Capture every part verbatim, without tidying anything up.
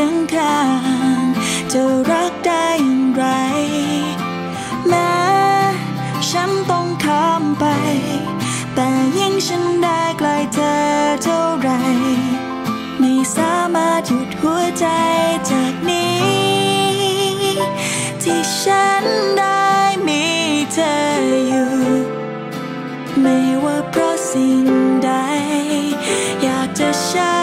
ข้างๆจะรักได้อย่างไรแม้ฉันต้องข้ามไปแต่ยิ่งฉันได้ใกล้เธอเท่าไรไม่สามารถหยุดหัวใจจากนี้ที่ฉันได้มีเธออยู่ไม่ว่าเพราะสิ่งใดอยากจะใช้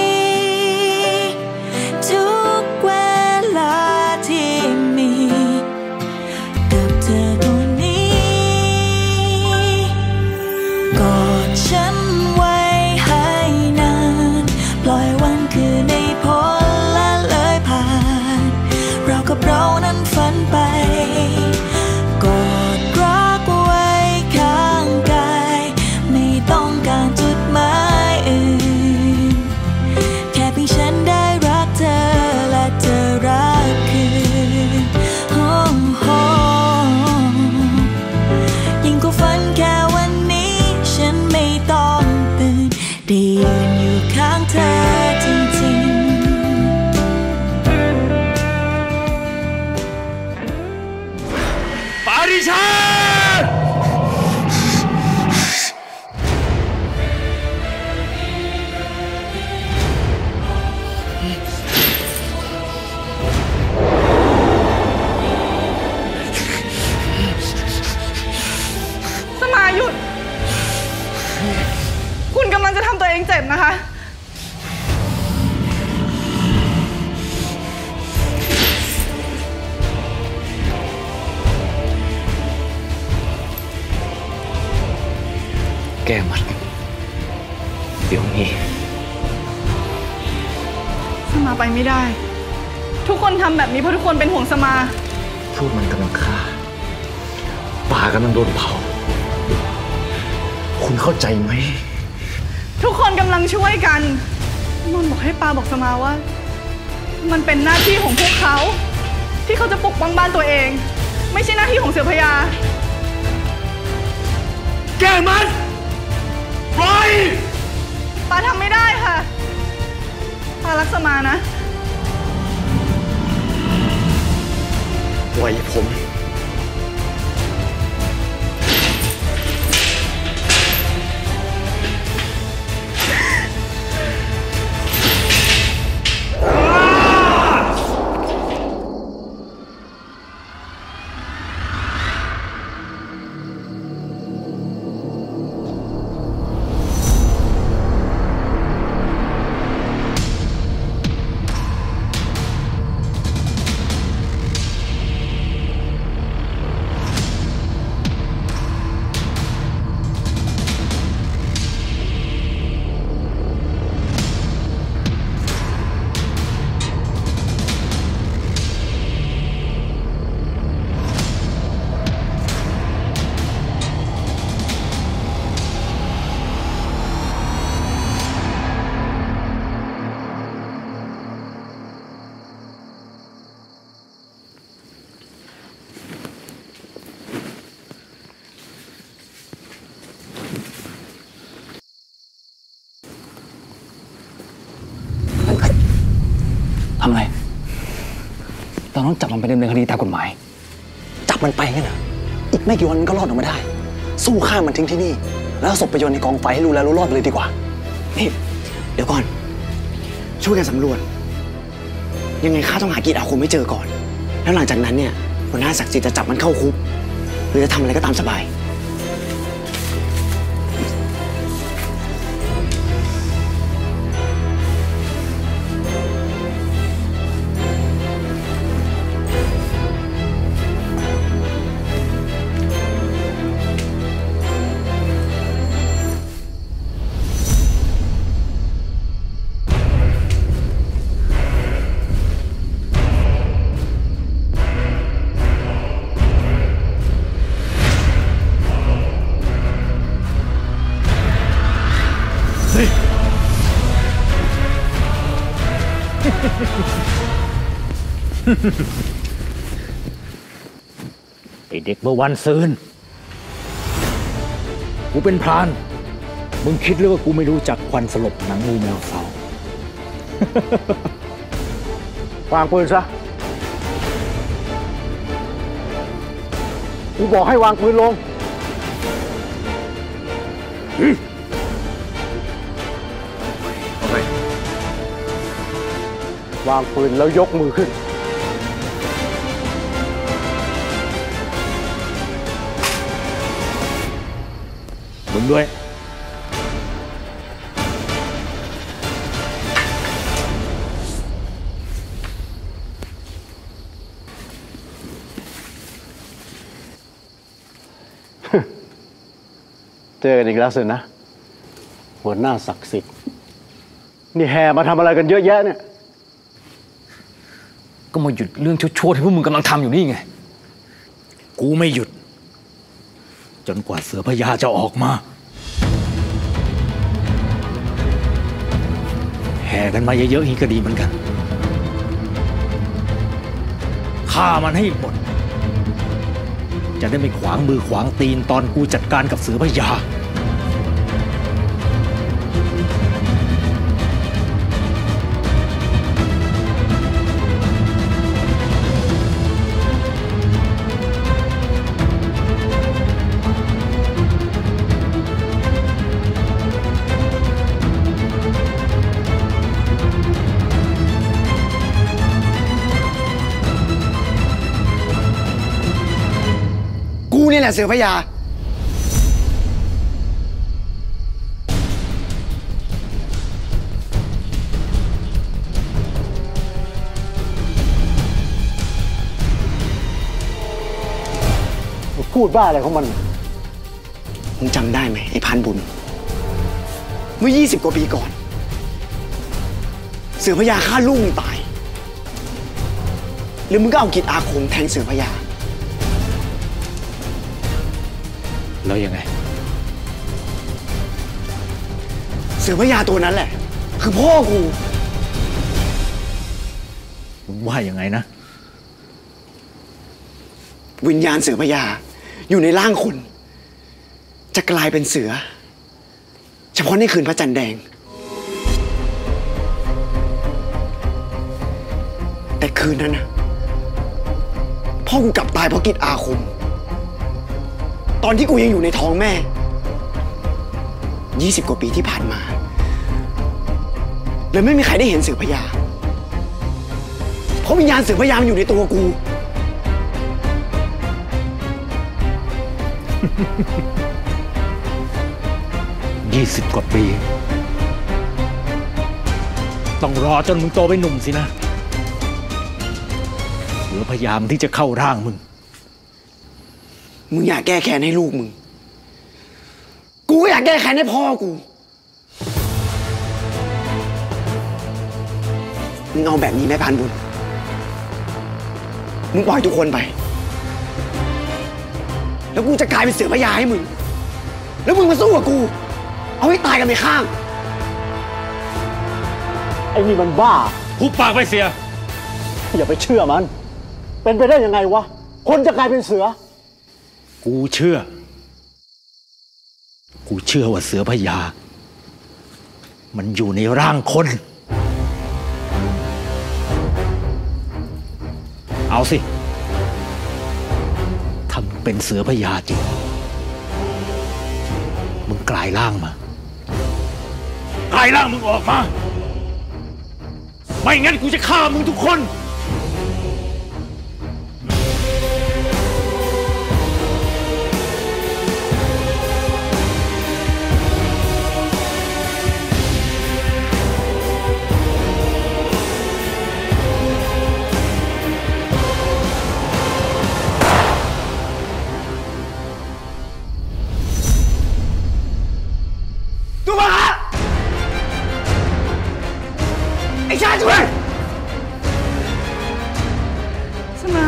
ทุกเวลาที่มีกับเธอคนนี้กอดฉันไว้ให้นานปล่อยวันคืนในพ้นและเลยผ่านเรากับเรานั้นฝันไปกอดรักไว้ข้างกายไม่ต้องการจุดหมายอื่นแค่เพียงฉันได้รักเธอและเธอรักคืนโอ้โหยิ่งกว่าฝันแค่วันนี้ฉันไม่ต้องตื่นได้ยืนอยู่ข้างเธอจริงๆปาริชาสมาหยุดคุณกำลังจะทำตัวเองเจ็บนะคะแก้มันเดี๋ยวนี้สมาไปไม่ได้ทุกคนทำแบบนี้เพราะทุกคนเป็นห่วงสมาพวกมันกำลังฆ่าป่ากำลังโดนเผาคุณเข้าใจไหมทุกคนกำลังช่วยกันนนท์บอกให้ปาบอกสมาว่ามันเป็นหน้าที่ของพวกเขาที่เขาจะปกป้องบ้านตัวเองไม่ใช่หน้าที่ของเสือพญาแก้มันปล่อยปาทำไม่ได้ค่ะปารักสมานะปล่อยผมทำอะไรเราต้องจับมันไปดำเนินคดีตามกฎหมายจับมันไปงั้นเหรออีกไม่กี่วันมันก็รอดออกมาได้สู้ฆ่ามันทิ้งที่นี่แล้วศพไปโยนในกองไฟให้รู้แล้วรู้รอดไปเลยดีกว่านี่เดี๋ยวก่อนช่วยกันสำรวจยังไงข้าต้องหากีดอาคมให้เจอก่อนแล้วหลังจากนั้นเนี่ยหัวหน้าศักดิ์สิทธิ์จะจับมันเข้าคุกหรือจะทำอะไรก็ตามสบายไอเด็กเมื่อวันซืนกูเป็นพรานมึงคิดหรือว่ากูไม่รู้จักควันสลบหนังงูแมวเสาวางปืนซะกูบอกให้วางปืนลงวางปืนแล้วยกมือขึ้นมึงด้วยเจอกันอีกแล้วสินะหัวหน้าศักดิ์สิทธิ์นี่แห่มาทำอะไรกันเยอะแยะเนี่ยก็มาหยุดเรื่องชั่วๆที่พวกมึงกำลังทำอยู่นี่ไงกูไม่หยุดจนกว่าเสือพญาจะออกมาแห่กันมาเยอะๆนี่ก็ดีเหมือนกันฆ่ามันให้หมดจะได้ไม่ขวางมือขวางตีนตอนกูจัดการกับเสือพญากูนี่แหละเสือพญาพูดบ้าอะไรของมันมึงจำได้ไหมไอ้พานบุญเมื่อยี่สิบกว่าปีก่อนเสือพญาฆ่าลูกมึงตายหรือมึงก็เอากิจอาคมแทงเสือพญาแล้วยังไงเสือพญาตัวนั้นแหละคือพ่อกูมึงว่ายังไงนะวิญญาณเสือพญาอยู่ในร่างคนจะกลายเป็นเสือเฉพาะในคืนพระจันทร์แดงแต่คืนนั้นนะพ่อกูกลับตายเพราะกิจอาคมตอนที่กูยังอยู่ในท้องแม่ยี่สิบกว่าปีที่ผ่านมาเลยไม่มีใครได้เห็นเสือพญาเพราะวิญญาณเสือพญามันอยู่ในตัวกูยี่สิบกว่าปีต้องรอจนมึงโตเป็นหนุ่มสินะเสือพยายามที่จะเข้าร่างมึงมึงอยากแก้แค้นให้ลูกมึงกูก็อยากแก้แค้นให้พ่อกูมึงเอาแบบนี้ไหมพานบุญมึงปล่อยทุกคนไปแล้วกูจะกลายเป็นเสือพญาให้มึงแล้วมึงมาสู้กับกูเอาให้ตายกันไปข้างไอ้นี่มันบ้าหุบปากไปเสียอย่าไปเชื่อมันเป็นไปได้ยังไงวะคนจะกลายเป็นเสือกูเชื่อกูเชื่อว่าเสือพญามันอยู่ในร่างคนเอาสิถ้ามึงเป็นเสือพญาจริงมึงกลายร่างมากลายร่างมึงออกมาไม่งั้นกูจะฆ่ามึงทุกคนไอ้ชาช่วยสมา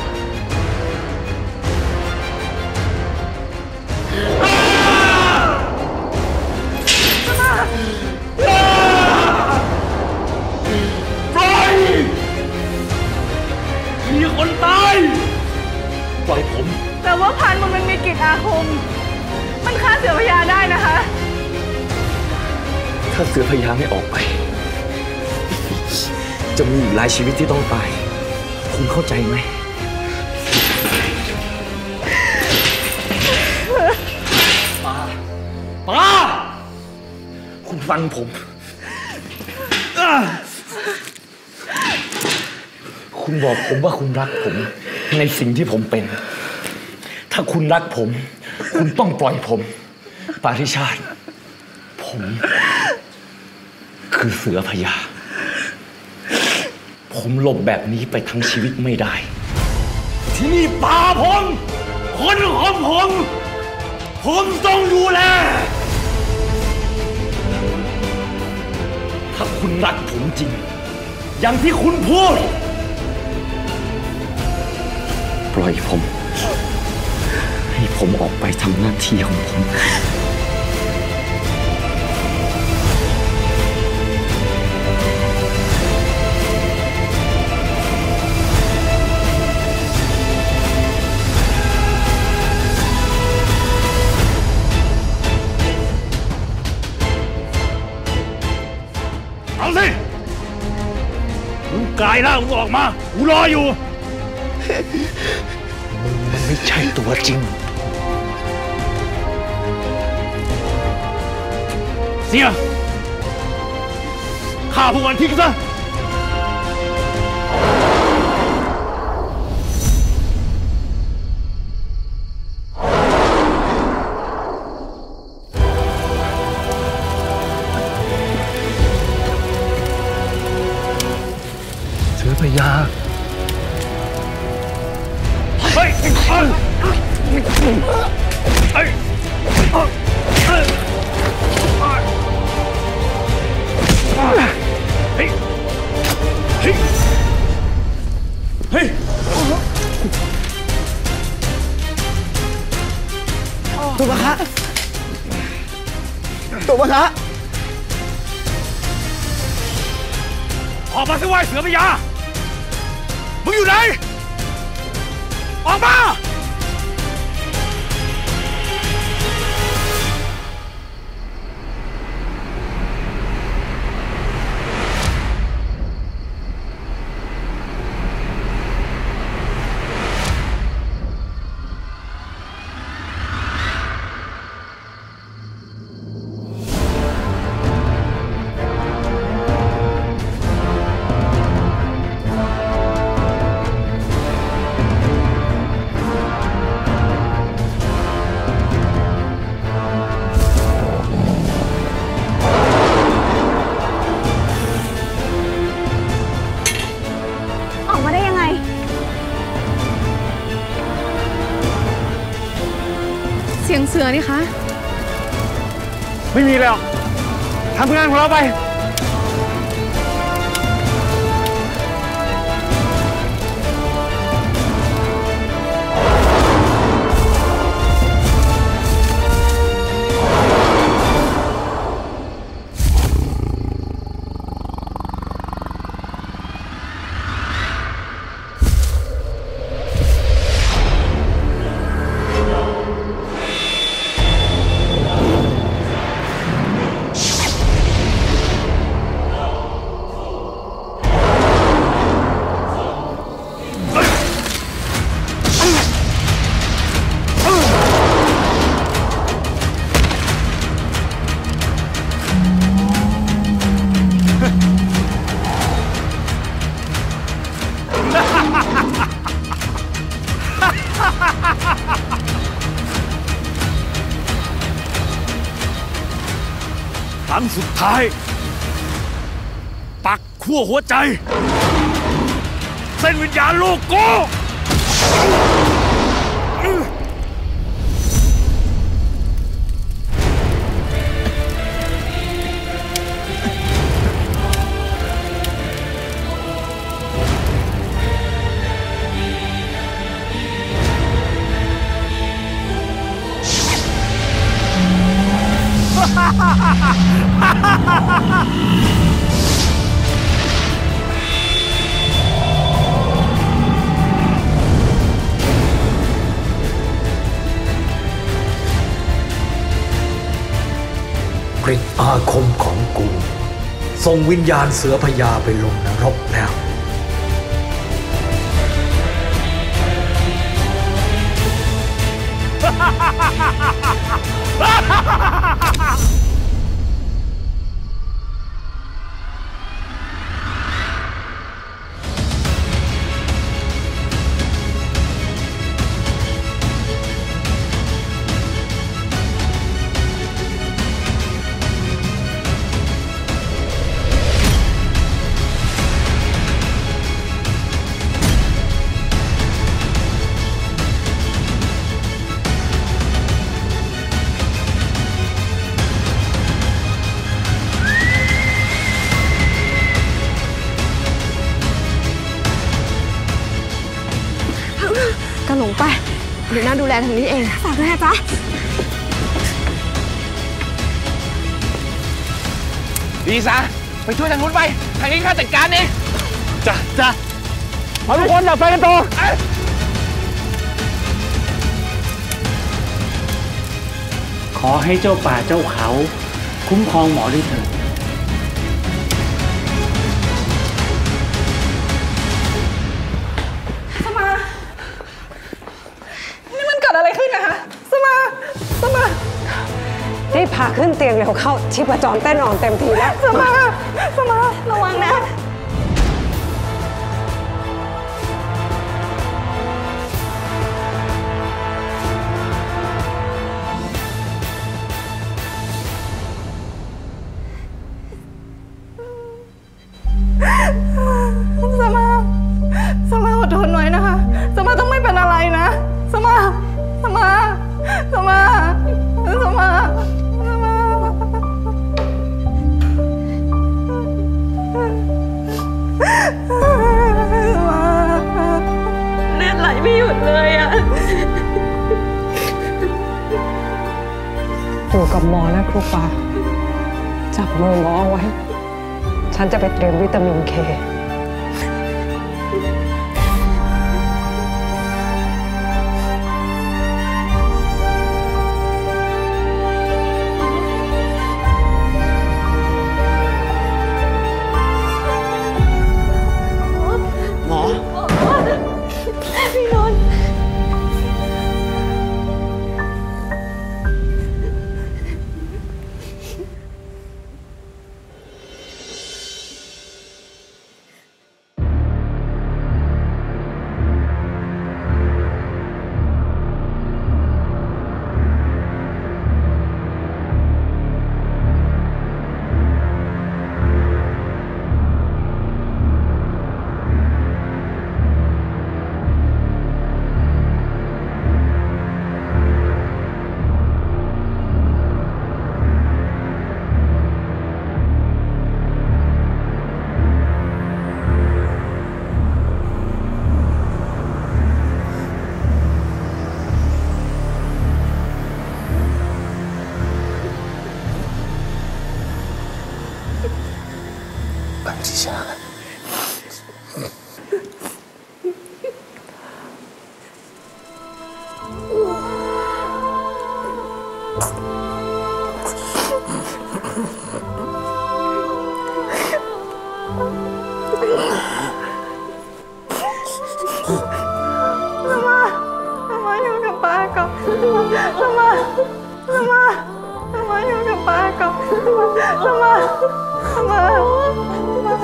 สมาไฟมีคนตายปล่อยผมแต่ว่าพันมันมันมีกิจอาคมมันฆ่าเสือพญาได้นะคะถ้าเสือพญาไม่ออกไปจะมีอีกหลายชีวิตที่ต้องตายคุณเข้าใจไหมป้าป้าคุณฟังผมคุณบอกผมว่าคุณรักผมในสิ่งที่ผมเป็นถ้าคุณรักผมคุณต้องปล่อยผมปาริชาติผมคือเสือพญาผมหลบแบบนี้ไปทั้งชีวิตไม่ได้ที่นี่ป่าผมคนของผมผมต้องดูแลถ้าคุณรักผมจริงอย่างที่คุณพูดปล่อยผมให้ผมออกไปทำหน้าที่ของผมเอาสิมึงกลายร่างมึงออกมากูรออยู่มึงมันไม่ใช่ตัวจริงเสียฆ่าพวกมันทิ้งซะเสือพญาเฮ้ยเฮ้ยเฮ้ยเฮ้ยเฮ้ยเฮ้ยตัวปะคะตัวปะคะออกมาสิว่าเสือพญามึงอยู่ไหนออกมาเสียงเสือนี่คะไม่มีแล้วทำงานของเราไปครั้งสุดท้ายปักขั้วหัวใจเส้นวิญญาณลูกกูฤทธิ์อาคมของกูส่งวิญญาณเสือพญาไปลงนรกแล้วกระหลงไปเดี๋ยวน้าดูแลทางนี้เองฝากด้วยนะจ๊ะดีซะไปช่วยทางนู้นไปทางนี้ข้าจัดการเองจ้ะจ้ะมาทุกคนอย่าไฟกันต่อขอให้เจ้าป่าเจ้าเขาคุ้มครองหมอด้วยเถิดสมานี่มันเกิดอะไรขึ้นนะคะสมาสมารีบพาขึ้นเตียงเร็วเข้าชีพจรเต้นอ่อนเต็มทีแล้วสมาสมาระวังนะสมาสมาอดทนหน่อยนะคะสมาต้องไม่เป็นอะไรนะสมาสมาสมาสมาสมาเลือดไหลไม่หยุดเลยอะอยู่กับหมอนะครูปาจับมือหมอเอาไว้ฉันจะไปเตรียมวิตามินเคหมอพี่นนท์บัญชาสมาสมาอยู่กับป้าก่อนสมาสมาสมาอยู่กับป้าก่อนสมาสมาสมา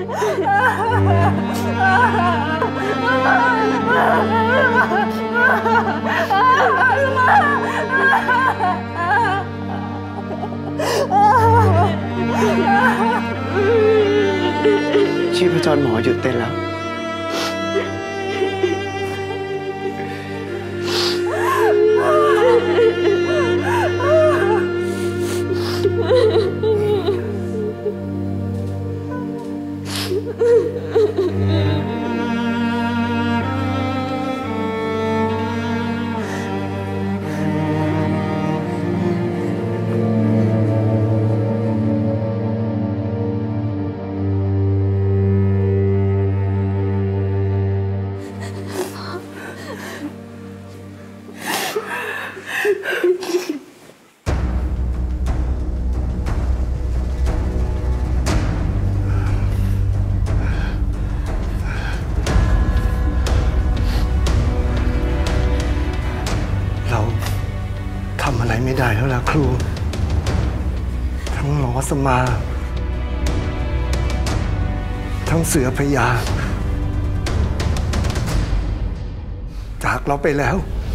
ชีพจรหมอหยุดเต้นแล้วทำอะไรไม่ได้แล้วล่ะครูทั้งหมอสมาทั้งเสือพญาจากเราไปแล้ว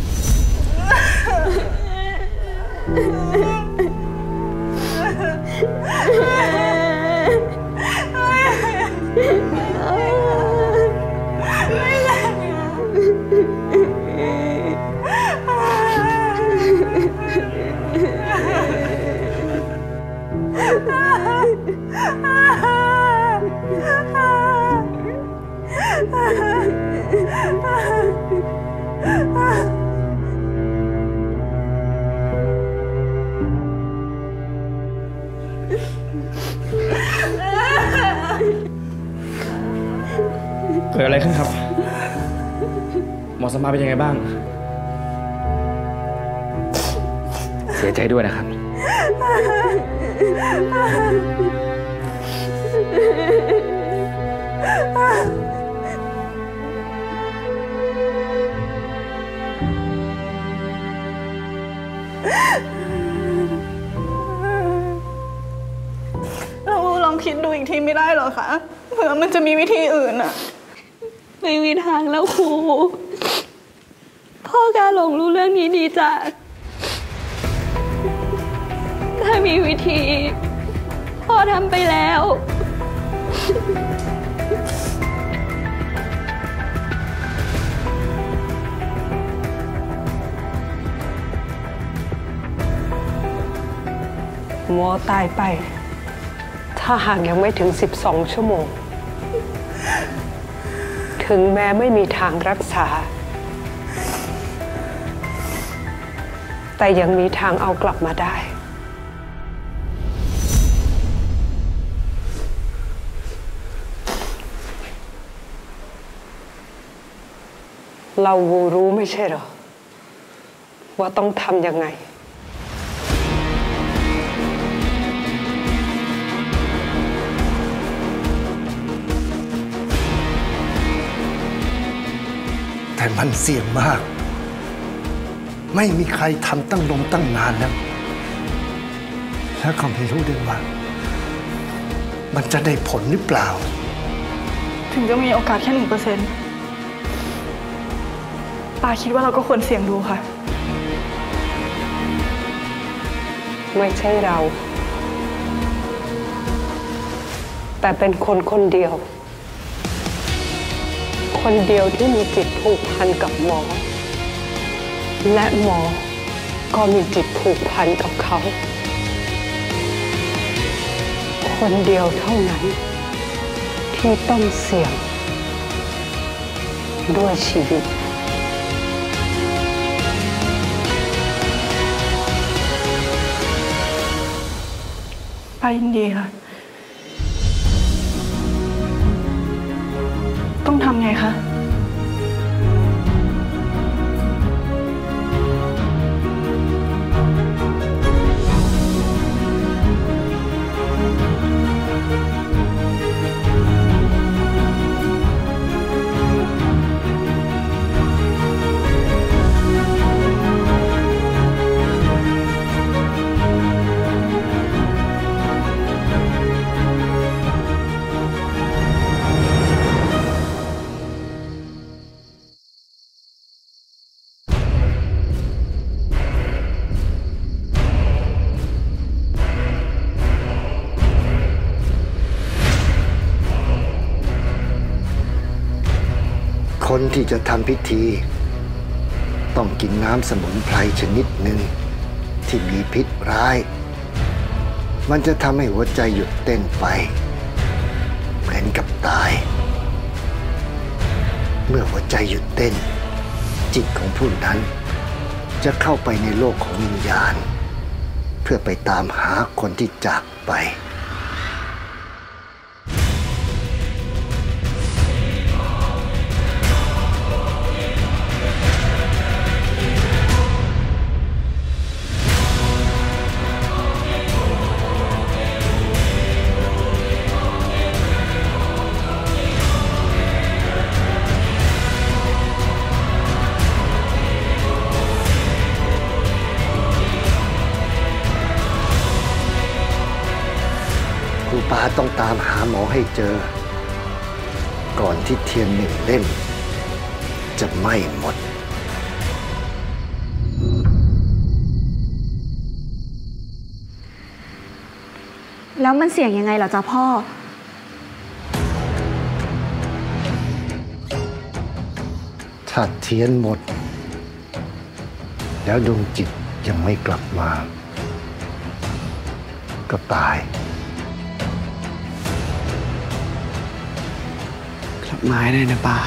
เกิดอะไรขึ้นครับหมอสมาเป็นยังไงบ้างเสียใจด้วยนะครับเราลองคิดดูอีกทีไม่ได้หรอคะเผื่อมันจะมีวิธีอื่นอะไม่มีทางแล้วครูพ่อกาหลงรู้เรื่องนี้ดีจ้ะถ้ามีวิธีพ่อทำไปแล้วหมอตายไปถ้าหากยังไม่ถึงสิบสองชั่วโมงถึงแม้ไม่มีทางรักษาแต่ยังมีทางเอากลับมาได้เราวูรู้ไม่ใช่เหรอว่าต้องทำยังไงแต่มันเสี่ยงมากไม่มีใครทำตั้งลมตั้งนานแล้วแล้วก็ไม่รู้ด้วยว่ามันจะได้ผลหรือเปล่าถึงจะมีโอกาสแค่หนึ่งเปอร์เซ็นต์ป้าคิดว่าเราก็ควรเสี่ยงดูค่ะไม่ใช่เราแต่เป็นคนคนเดียวคนเดียวที่มีจิตผูกพันกับหมอและหมอก็มีจิตผูกพันกับเขาคนเดียวเท่านั้นที่ต้องเสี่ยงด้วยชีวิตป้ายินดีค่ะต้องทำไงคะคนที่จะทำพิธี ต้องกินน้ำสมุนไพรชนิดหนึ่งที่มีพิษร้าย มันจะทำให้หัวใจหยุดเต้นไปเหมือนกับตาย เมื่อหัวใจหยุดเต้นจิตของผู้นั้นจะเข้าไปในโลกของวิญญาณ เพื่อไปตามหาคนที่จากไปครูปาต้องตามหาหมอให้เจอก่อนที่เทียนหนึ่งเล่มจะไหม้หมดแล้วมันเสี่ยงยังไงเหรอจ๊ะพ่อถ้าเทียนหมดแล้วดวงจิตยังไม่กลับมาก็ตายกลับมาได้นะป้า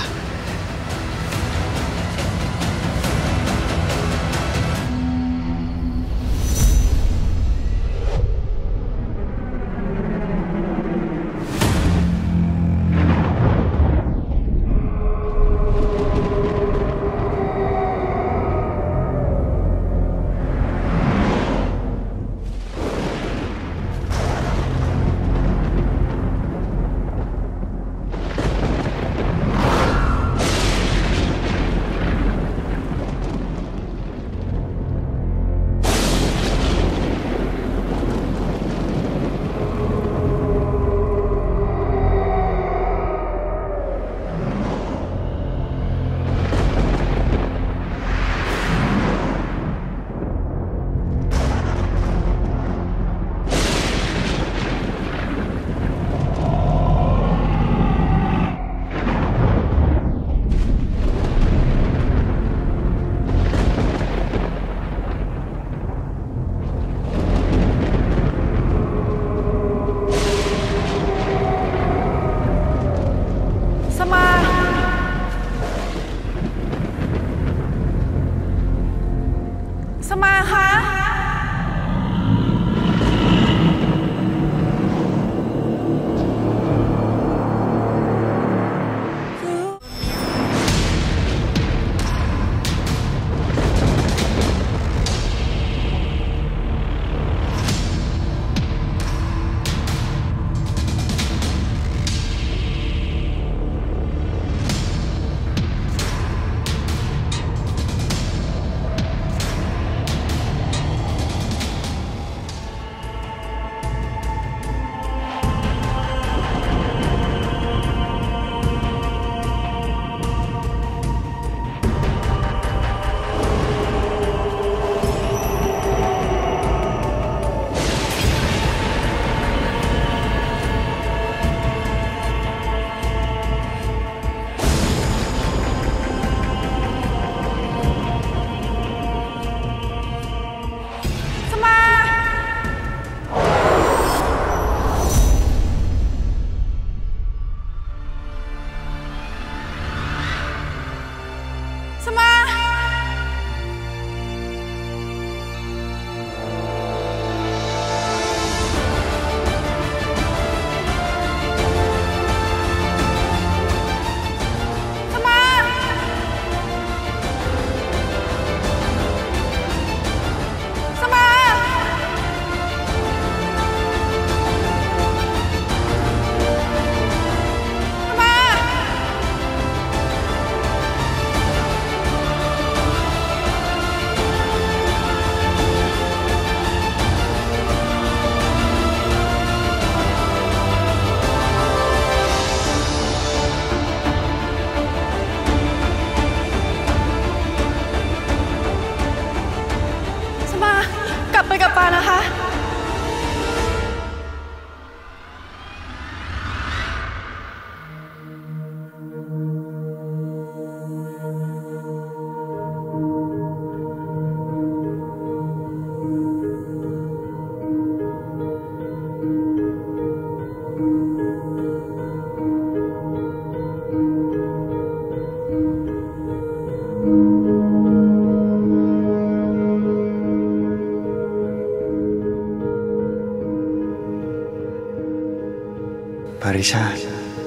ปริชาติ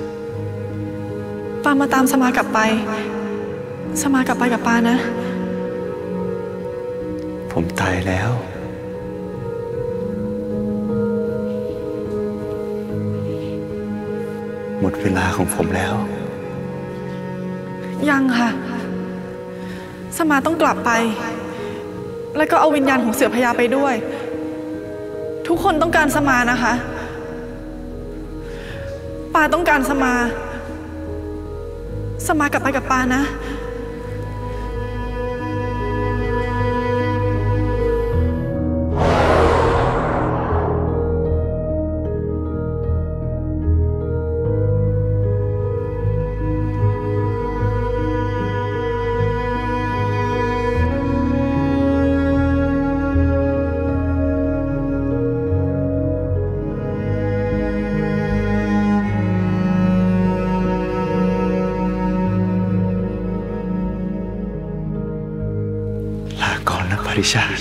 ปามาตามสมากลับไปสมากลับไปกับปานะผมตายแล้วหมดเวลาของผมแล้วยังค่ะสมาต้องกลับไปแล้วก็เอาวิญญาณของเสือพญาไปด้วยทุกคนต้องการสมานะคะปาต้องการสมาสมากลับไปกับปานะปริชาติ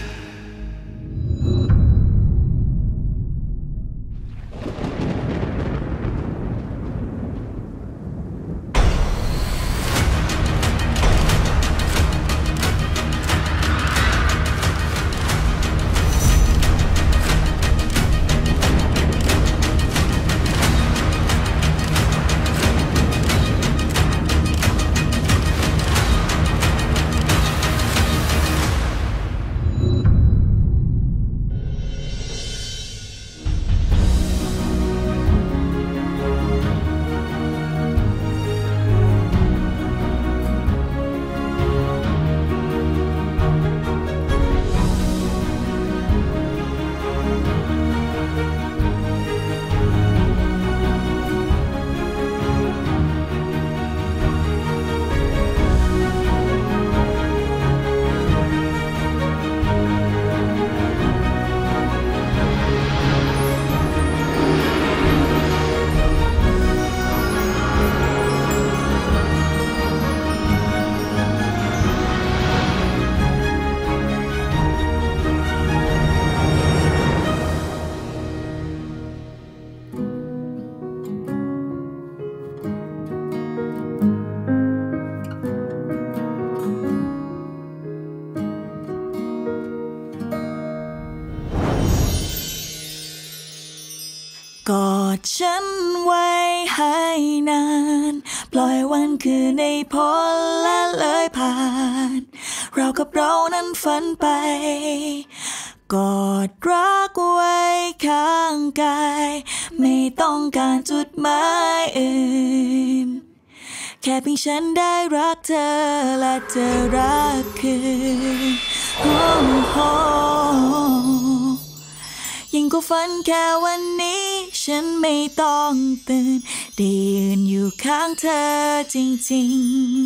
กอดฉันไว้ให้นานปล่อยวันคืนในพ้นและเลยผ่านเรากับเรานั้นฝันไปกอดรักไว้ข้างกายไม่ต้องการจุดหมายอื่นแค่เพียงฉันได้รักเธอและเธอรักคืนโอ้โหยิ่งกว่าฝันแค่วันนี้ฉันไม่ต้องตื่นได้ยืนอยู่ข้างเธอจริง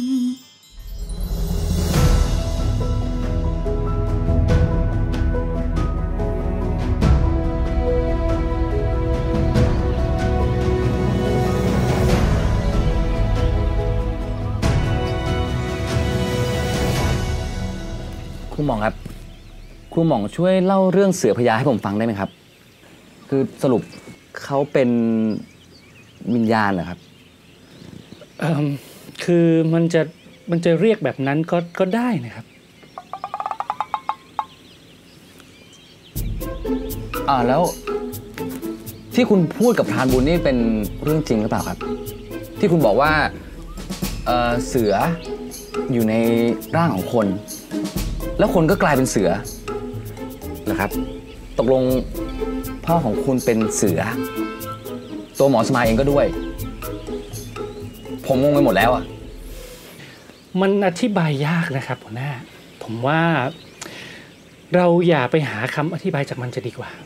ครูหม่องครับครูหม่องช่วยเล่าเรื่องเสือพญาให้ผมฟังได้ไหมครับคือสรุปเขาเป็นวิญญาณเหรอครับเอ่อคือมันจะมันจะเรียกแบบนั้นก็ก็ได้นะครับอ่าแล้วที่คุณพูดกับพรานบุญนี่เป็นเรื่องจริงหรือเปล่าครับที่คุณบอกว่าเอ่อเสืออยู่ในร่างของคนแล้วคนก็กลายเป็นเสือเหรอครับตกลงพ่อของคุณเป็นเสือตัวหมอสมายเองก็ด้วยผมงงไปหมดแล้วอ่ะมันอธิบายยากนะครับหัวหน้าผมว่าเราอย่าไปหาคำอธิบายจากมันจะดีกว่า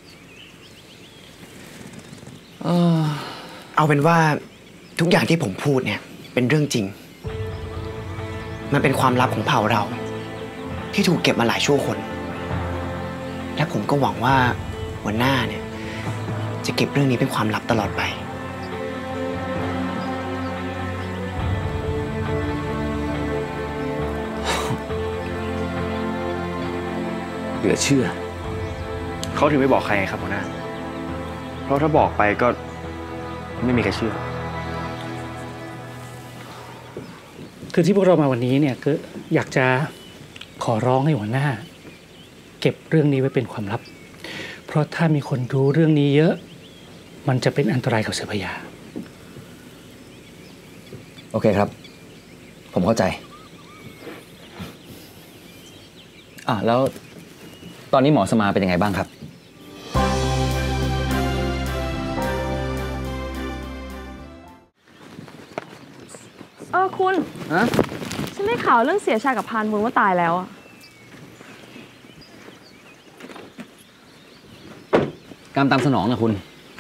เออเอาเป็นว่าทุกอย่างที่ผมพูดเนี่ยเป็นเรื่องจริงมันเป็นความลับของเผ่าเราที่ถูกเก็บมาหลายชั่วคนและผมก็หวังว่าหัวหน้าเนี่ยจะเก็บเรื่องนี้เป็นความลับตลอดไปเหลือเชื่อเขาถึงไม่บอกใครครับหัวหน้าเพราะถ้าบอกไปก็ไม่มีใครเชื่อคือที่พวกเรามาวันนี้เนี่ยคืออยากจะขอร้องให้หัวหน้าเก็บเรื่องนี้ไว้เป็นความลับเพราะถ้ามีคนรู้เรื่องนี้เยอะมันจะเป็นอันตรายกับเสือพญาโอเคครับผมเข้าใจอ่ะแล้วตอนนี้หมอสมาเป็นยังไงบ้างครับเออคุณอะฉันได้ข่าวเรื่องเสียชากับพานบุญว่าตายแล้วอะกรรมตามสนองนะคุณ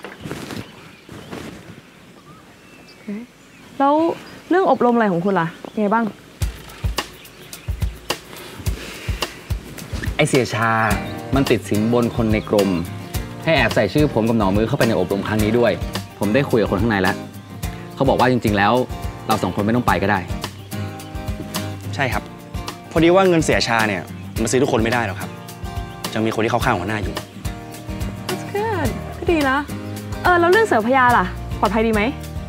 แล้วเรื่องอบรมอะไรของคุณล่ะยังไงบ้างไอเสียชามันติดสินบนคนในกรมให้แอบใส่ชื่อผมกับหนอมือเข้าไปในอบรมครั้งนี้ด้วยผมได้คุยกับคนข้างในแล้วเขาบอกว่าจริงๆแล้วเราสองคนไม่ต้องไปก็ได้ใช่ครับพอดีว่าเงินเสียชาเนี่ยมันซื้อทุกคนไม่ได้หรอกครับจะมีคนที่เข้าข้างหัวหน้าอยู่ That's good ก็ดีนะเออแล้วเรื่องเสือพญาล่ะปลอดภัยดีไหม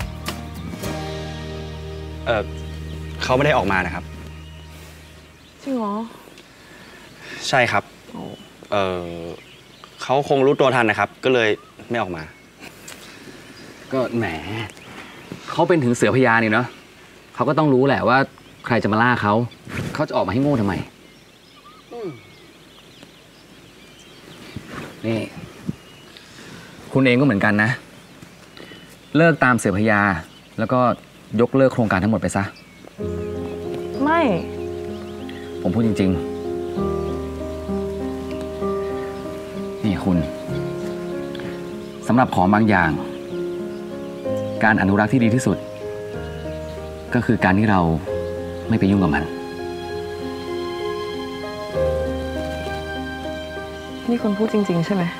เออเขาไม่ได้ออกมานะครับจริงเหรอใช่ครับเออเขาคงรู้ตัวทันนะครับก็เลยไม่ออกมาก็แหมเขาเป็นถึงเสือพญานี่เนาะเขาก็ต้องรู้แหละว่าใครจะมาล่าเขาเขาจะออกมาให้โง่ทำไมนี่คุณเองก็เหมือนกันนะเลิกตามเสือพญาแล้วก็ยกเลิกโครงการทั้งหมดไปซะไม่ผมพูดจริงๆนี่คุณสำหรับของบางอย่างการอนุรักษ์ที่ดีที่สุดก็คือการที่เราไม่ไปยุ่งกับมันนี่คุณพูดจริงๆใช่ไหม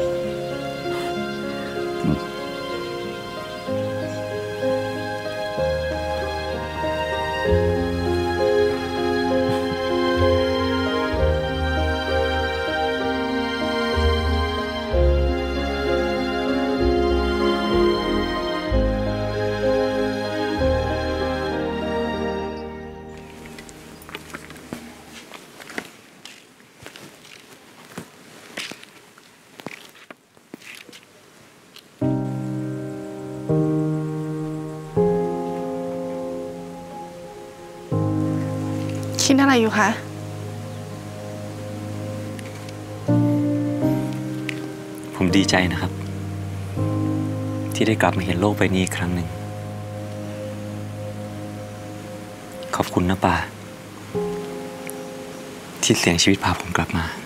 คิดอะไรอยู่คะผมดีใจนะครับที่ได้กลับมาเห็นโลกใบนี้อีกครั้งหนึ่งขอบคุณนะป่าที่เสี่ยงชีวิตพาผมกลับมา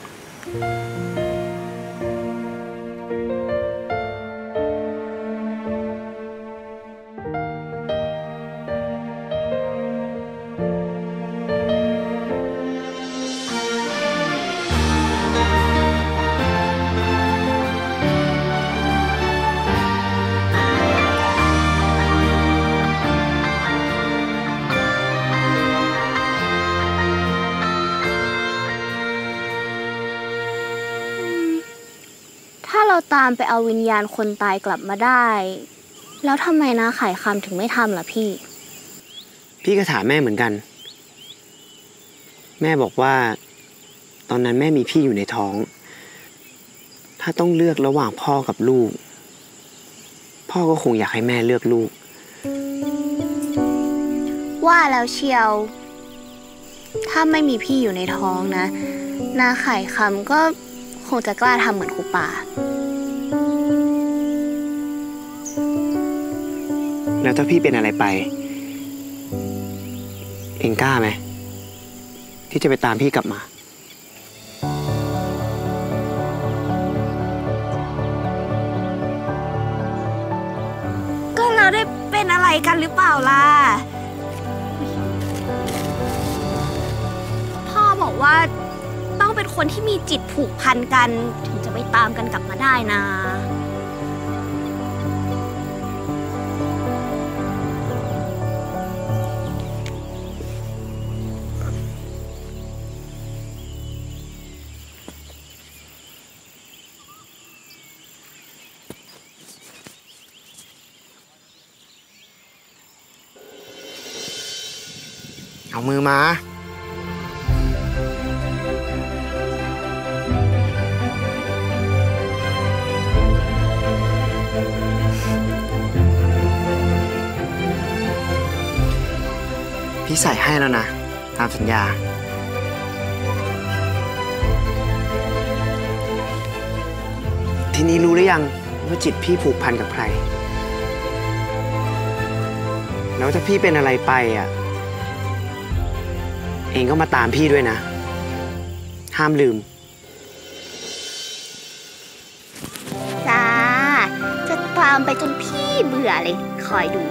ตามไปเอาวิญญาณคนตายกลับมาได้แล้วทำไมนะไข่คำถึงไม่ทำล่ะพี่พี่ก็ถามแม่เหมือนกันแม่บอกว่าตอนนั้นแม่มีพี่อยู่ในท้องถ้าต้องเลือกระหว่างพ่อกับลูกพ่อก็คงอยากให้แม่เลือกลูกว่าแล้วเชียวถ้าไม่มีพี่อยู่ในท้องนะนาไข่คำก็คงจะกล้าทำเหมือนครูป่าแล้วถ้าพี่เป็นอะไรไปเองกล้าไหมที่จะไปตามพี่กลับมาก็เราได้เป็นอะไรกันหรือเปล่าล่ะพ่อบอกว่าต้องเป็นคนที่มีจิตผูกพันกันถึงจะไปตามกันกลับมาได้นะเอามือมาพี่ใส่ให้แล้วนะตามสัญญาทีนี้รู้หรือยังว่าจิตพี่ผูกพันกับใครแล้วถ้าพี่เป็นอะไรไปอ่ะเองก็มาตามพี่ด้วยนะห้ามลืมจ้าจะตามไปจนพี่เบื่อเลยคอยดู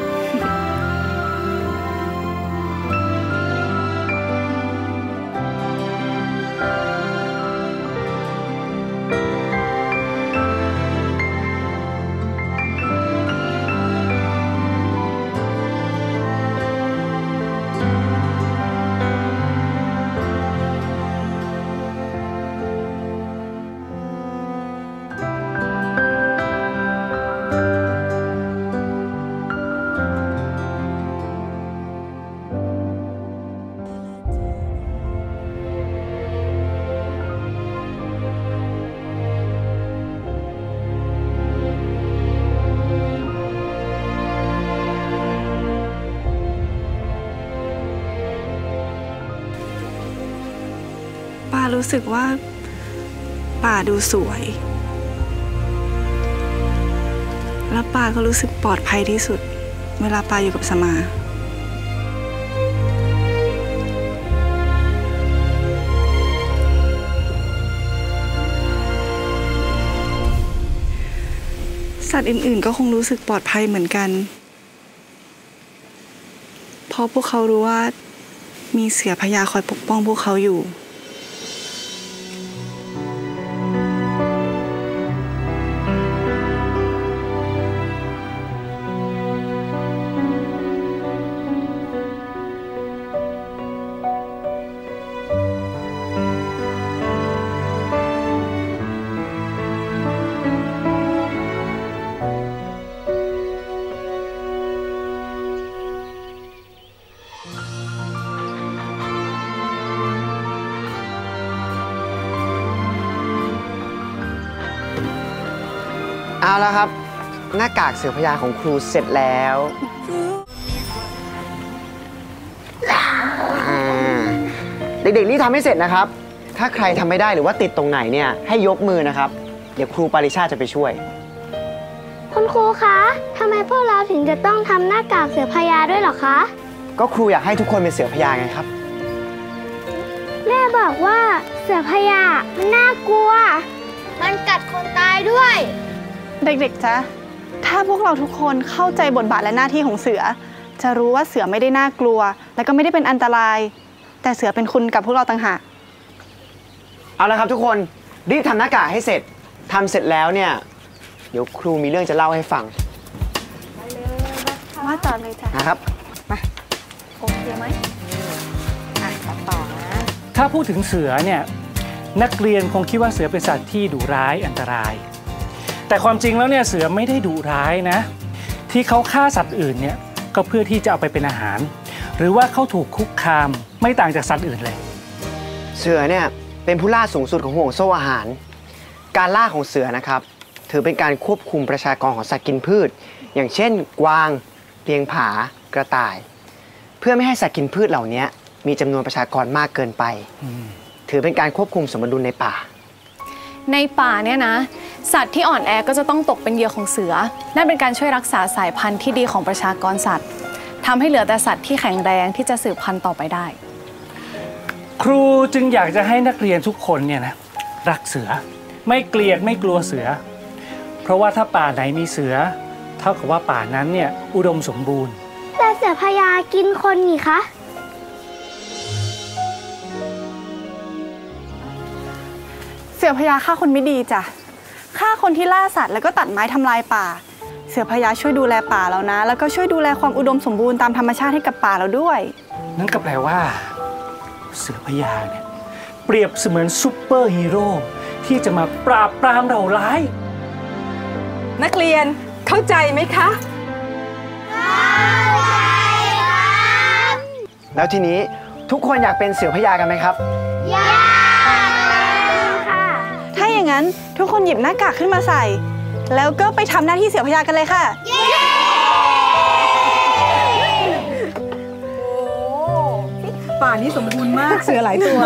ป้ารู้สึกว่าป่าดูสวย แล้วป้าก็รู้สึกปลอดภัยที่สุดเวลาป้าอยู่กับสมาสัตว์อื่นๆก็คงรู้สึกปลอดภัยเหมือนกันเพราะพวกเขารู้ว่ามีเสือพญาคอยปกป้องพวกเขาอยู่เอาแล้วครับหน้ากากเสือพญาของครูเสร็จแล้วเด็กๆรีบทำให้เสร็จนะครับถ้าใครทำไม่ได้หรือว่าติดตรงไหนเนี่ยให้ยกมือนะครับเดี๋ยวครูปาริชาติจะไปช่วยคุณครูคะทำไมพวกเราถึงจะต้องทำหน้ากากเสือพญาด้วยหรอคะก็ครูอยากให้ทุกคนเป็นเสือพญาไงครับแม่บอกว่าเสือพญามันน่ากลัวมันกัดคนตายด้วยเด็กๆจ๊ะถ้าพวกเราทุกคนเข้าใจบทบาทและหน้าที่ของเสือจะรู้ว่าเสือไม่ได้น่ากลัวและก็ไม่ได้เป็นอันตรายแต่เสือเป็นคุณกับพวกเราต่างหากเอาละครับทุกคนรีบทำหน้ากากให้เสร็จทำเสร็จแล้วเนี่ยเดี๋ยวครูมีเรื่องจะเล่าให้ฟังว่าต่อเลยจ้ะนะครับมาโอเคไหมอ่ะต่อนะถ้าพูดถึงเสือเนี่ยนักเรียนคงคิดว่าเสือเป็นสัตว์ที่ดุร้ายอันตรายแต่ความจริงแล้วเนี่ยเสือไม่ได้ดุร้ายนะที่เขาฆ่าสัตว์อื่นเนี่ยก็เพื่อที่จะเอาไปเป็นอาหารหรือว่าเขาถูกคุกคามไม่ต่างจากสัตว์อื่นเลยเสือเนี่ยเป็นผู้ล่าสูงสุดของห่วงโซ่อาหารการล่าของเสือนะครับถือเป็นการควบคุมประชากรของสัตว์กินพืชอย่างเช่นกวางเลี้ยงผากระต่ายเพื่อไม่ให้สัตว์กินพืชเหล่านี้มีจำนวนประชากรมากเกินไปถือเป็นการควบคุมสมดุลในป่าในป่าเนี่ยนะสัตว์ที่อ่อนแอก็จะต้องตกเป็นเหยื่อของเสือนั่นเป็นการช่วยรักษาสายพันธุ์ที่ดีของประชากรสัตว์ทำให้เหลือแต่สัตว์ที่แข็งแรงที่จะสืบพันธุ์ต่อไปได้ครูจึงอยากจะให้นักเรียนทุกคนเนี่ยนะรักเสือไม่เกลียดไม่กลัวเสือเพราะว่าถ้าป่าไหนมีเสือเท่ากับว่าป่านั้นเนี่ยอุดมสมบูรณ์แต่เสือพญากินคนนี่คะเสือพญาฆ่าคนไม่ดีจ้ะฆ่าคนที่ล่าสัตว์แล้วก็ตัดไม้ทำลายป่าเสือพญาช่วยดูแลป่าเรานะแล้วก็ช่วยดูแลความอุดมสมบูรณ์ตามธรรมชาติให้กับป่าเราด้วยนั่นก็แปลว่าเสือพญาเนี่ยเปรียบเสมือนซูเปอร์ฮีโร่ที่จะมาปราบปรามเราร้ายนักเรียนเข้าใจไหมคะเข้าใจครับแล้วทีนี้ทุกคนอยากเป็นเสือพญากันไหมครับอยากค่ะถ้าอย่างนั้นทุกคนหยิบหน้ากากขึ้นมาใส่แล้วก็ไปทำหน้าที่เสือพญากันเลยค่ะป่านี้สมบูรณ์มากเสือหลายตัว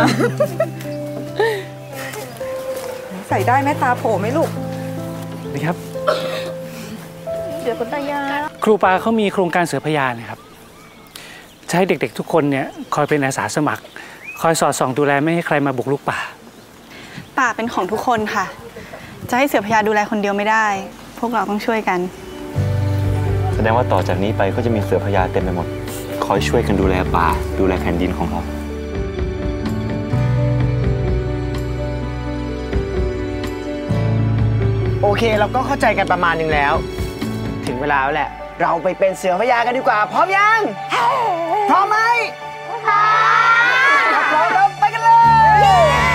ใส่ได้ไหมตาโผล่ไหมลูกนะครับเดี๋ยวคุณตายาครูปาเขามีโครงการเสือพญานะครับใช้เด็กๆทุกคนเนี่ยคอยเป็นอาสาสมัครคอยสอดส่องดูแลไม่ให้ใครมาบุกรุกป่าป่าเป็นของทุกคนค่ะจะให้เสือพญาดูแลคนเดียวไม่ได้พวกเราต้องช่วยกันแสดงว่าต่อจากนี้ไปก็จะมีเสือพญาเต็มไปหมดคอยช่วยกันดูแลป่าดูแลแผ่นดินของเราโอเคเราก็เข้าใจกันประมาณนึงแล้วถึงเวลาแล้วแหละเราไปเป็นเสือพญากันดีกว่าพร้อมยังพร้อมไหมพร้อมพร้อมแล้วไปกันเลย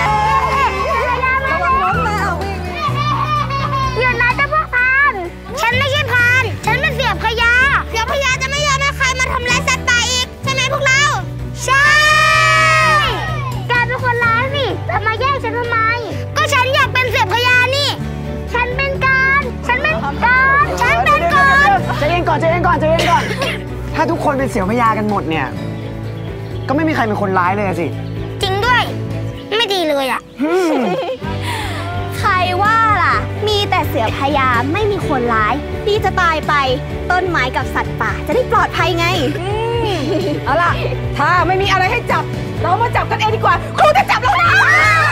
หยุดนะเจ้าพวกพานฉันไม่ใช่พานฉันเป็นเสือพญาเสือพญาจะไม่ยอมให้ใครมาทำร้ายสัตว์ป่าอีกใช่ไหมพวกเราใช่แกเป็นคนร้ายสิจะมาแย่งฉันทำไมก็ฉันอยากเป็นเสือพญานี่ฉันเป็นการฉันเป็นการฉันเป็นการใจเย็นก่อนใจเย็นก่อนใจเย็นก่อนถ้าทุกคนเป็นเสือพญากันหมดเนี่ยก็ไม่มีใครเป็นคนร้ายเลยสิจริงด้วยไม่ดีเลยอ่ะใครว่าล่ะมีแต่เสือพญาไม่มีคนร้ายดีจะตายไปต้นไม้กับสัตว์ป่าจะได้ปลอดภัยไงเอาล่ะถ้าไม่มีอะไรให้จับเรามาจับกันเองดีกว่าครูจะจับเรานะ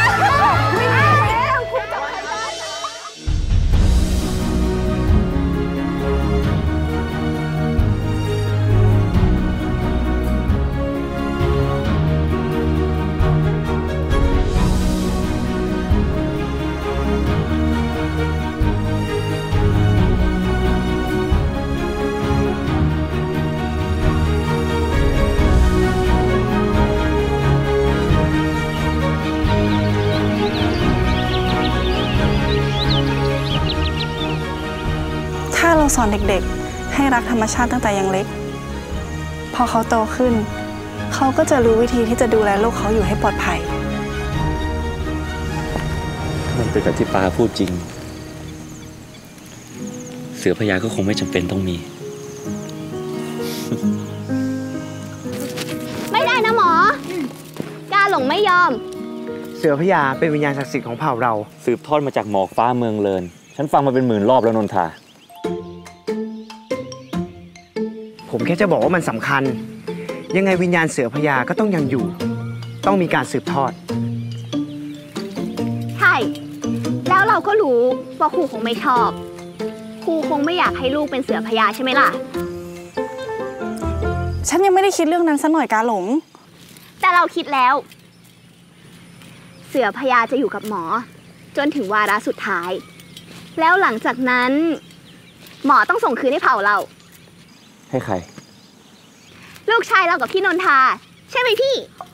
ถ้าเราสอนเด็กๆให้รักธรรมชาติตั้งแต่ยังเล็กพอเขาโตขึ้นเขาก็จะรู้วิธีที่จะดูแลโลกเขาอยู่ให้ปลอดภัยมันเป็นแบบที่ปาพูดจริงเสือพญาก็คงไม่จำเป็นต้องมีไม่ได้นะหมอกาหลงไม่ยอมเสือพญาเป็นวิญญาณศักดิ์สิทธิ์ของเผ่าเราสืบทอดมาจากหมอกฟ้าเมืองเลินฉันฟังมาเป็นหมื่นรอบแล้วนนทาผมแค่จะบอกว่ามันสำคัญยังไงวิญญาณเสือพญาก็ต้องยังอยู่ต้องมีการสืบทอดใช่แล้วเราก็รู้ว่าครูคงไม่ชอบครูคงไม่อยากให้ลูกเป็นเสือพญาใช่ไหมล่ะฉันยังไม่ได้คิดเรื่องนั้นซะหน่อยกาหลงแต่เราคิดแล้วเสือพญาจะอยู่กับหมอจนถึงวาระสุดท้ายแล้วหลังจากนั้นหมอต้องส่งคืนให้เผ่าเราให้ใครลูกชายเรากับพี่นนทาใช่ไหมพี่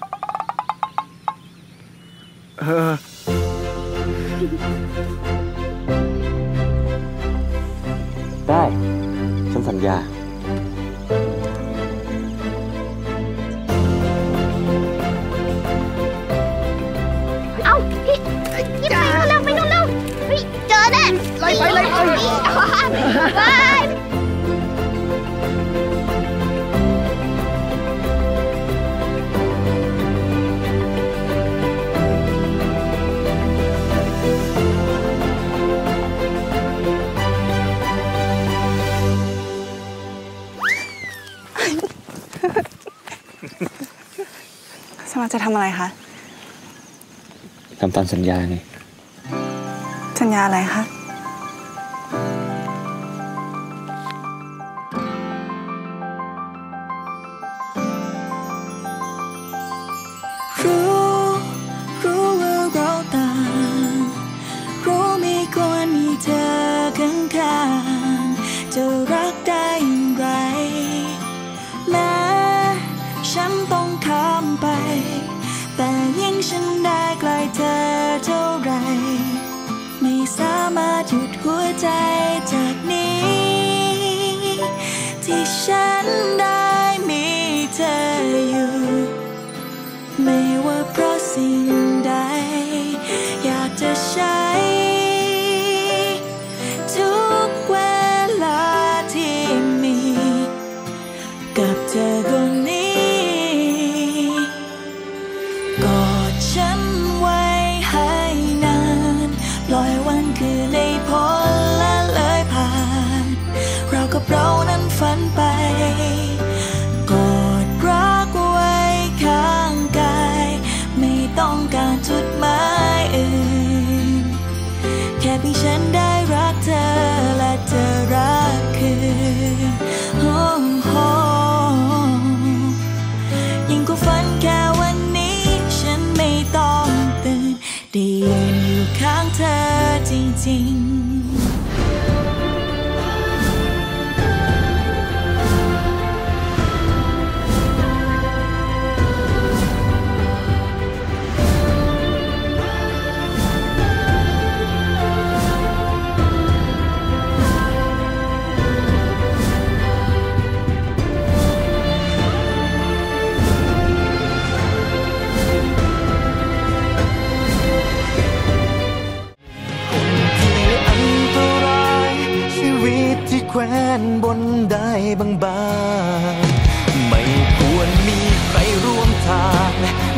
เออได้ฉันสัญญาเอ้าพี่พี่ไปนู่นแล้วไปนู่นแล้วพี่เจอแน่ไปไปเลยไปสมาจะทำอะไรคะทำตามสัญญาไงสัญญาอะไรคะรู้รู้ว่าเราต่างรู้ไม่ควรมีเธอข้างๆจะรักได้อย่างไรแม้ฉันต้องข้ามไปแต่ยิ่งฉันได้ใกล้เธอเท่าไรไม่สามารถหยุดหัวใจจากนี้ที่ฉันได้มีเธออยู่แควนบนได้บางๆไม่ควรมีใครร่วมทาง